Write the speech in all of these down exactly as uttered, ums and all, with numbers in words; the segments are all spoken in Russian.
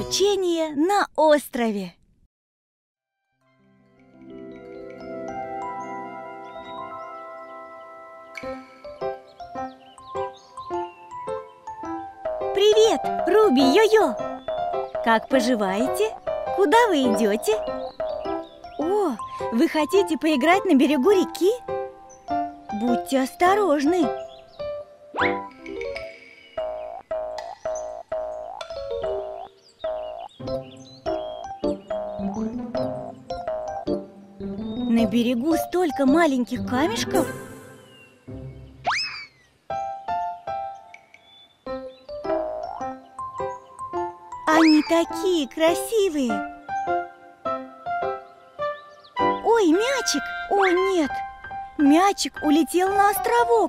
Приключения на острове. Привет, Руби, Йо-Йо! Как поживаете? Куда вы идете? О, вы хотите поиграть на берегу реки? Будьте осторожны. На берегу столько маленьких камешков. Они такие красивые. Ой, мячик! О, нет! Мячик улетел на островок.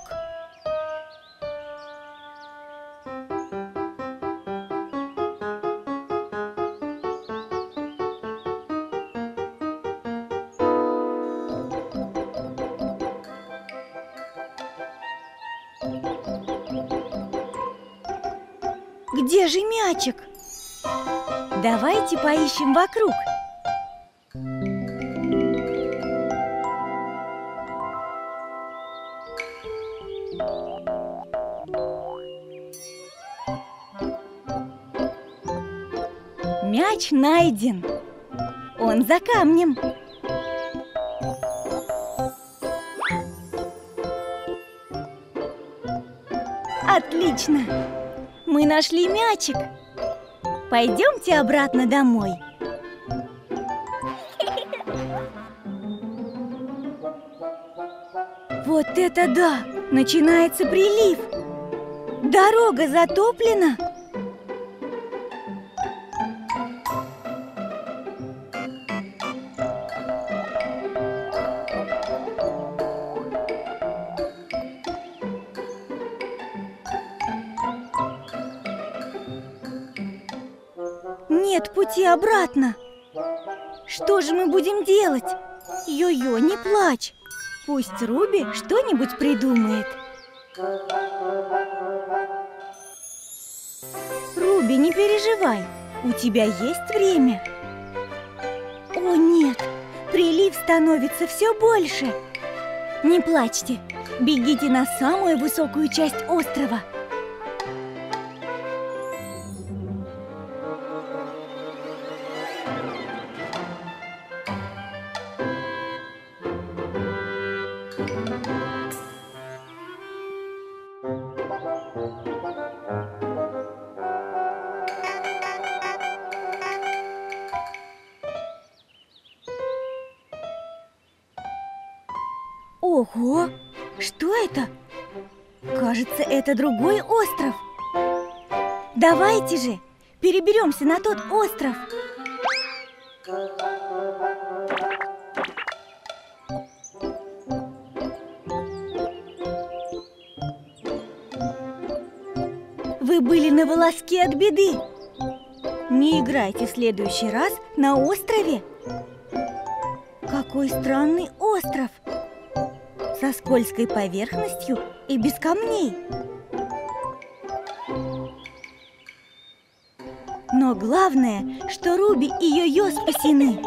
Где же мячик? Давайте поищем вокруг. Мяч найден. Он за камнем. Отлично! Мы нашли мячик. Пойдемте обратно домой. Вот это да! Начинается прилив. Дорога затоплена. Нет пути обратно. Что же мы будем делать? Йо-Йо, не плачь. Пусть Руби что-нибудь придумает. Руби, не переживай. У тебя есть время. О, нет. Прилив становится все больше. Не плачьте. Бегите на самую высокую часть острова. Ого! Что это? Кажется, это другой остров. Давайте же переберемся на тот остров. Вы были на волоске от беды. Не играйте в следующий раз на острове. Какой странный остров! Со скользкой поверхностью и без камней. Но главное, что Руби и Йо-Йо спасены.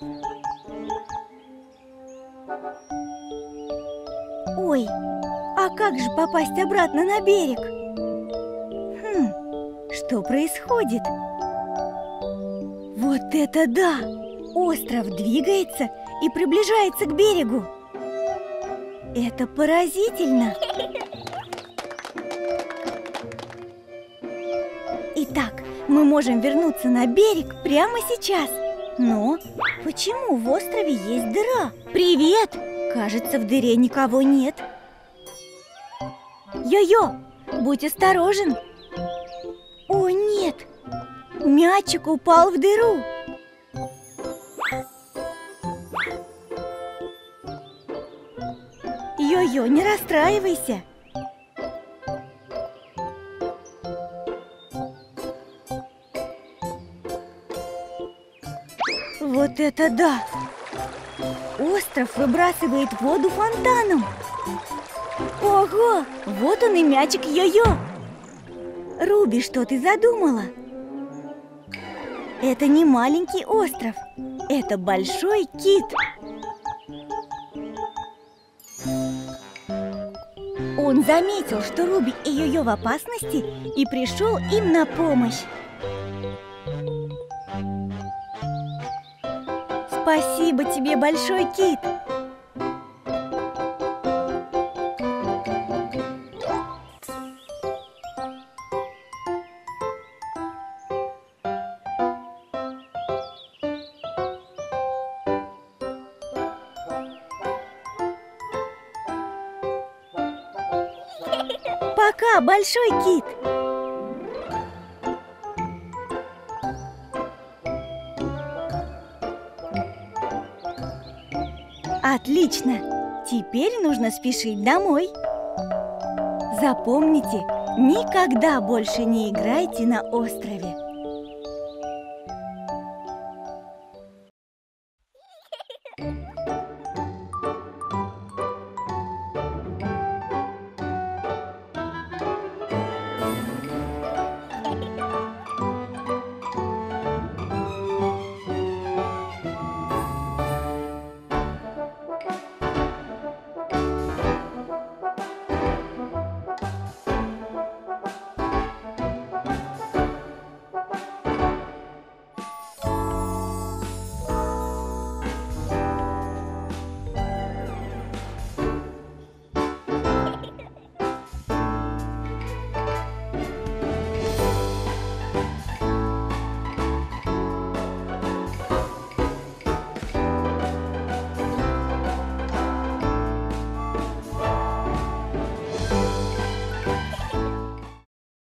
Ой, а как же попасть обратно на берег? Хм, что происходит? Вот это да! Остров двигается и приближается к берегу. Это поразительно! Итак, мы можем вернуться на берег прямо сейчас. Но почему в острове есть дыра? Привет! Кажется, в дыре никого нет. Йо-Йо, будь осторожен! О, нет! Мячик упал в дыру. Йо-Йо, не расстраивайся. Вот это да! Остров выбрасывает воду фонтаном. Ого! Вот он и мячик Йо-Йо. Руби, что ты задумала? Это не маленький остров, это большой кит. Он заметил, что Руби и Йо-Йо в опасности, и пришел им на помощь. Спасибо тебе, большой кит! Пока, большой кит! Отлично! Теперь нужно спешить домой. Запомните, никогда больше не играйте на острове.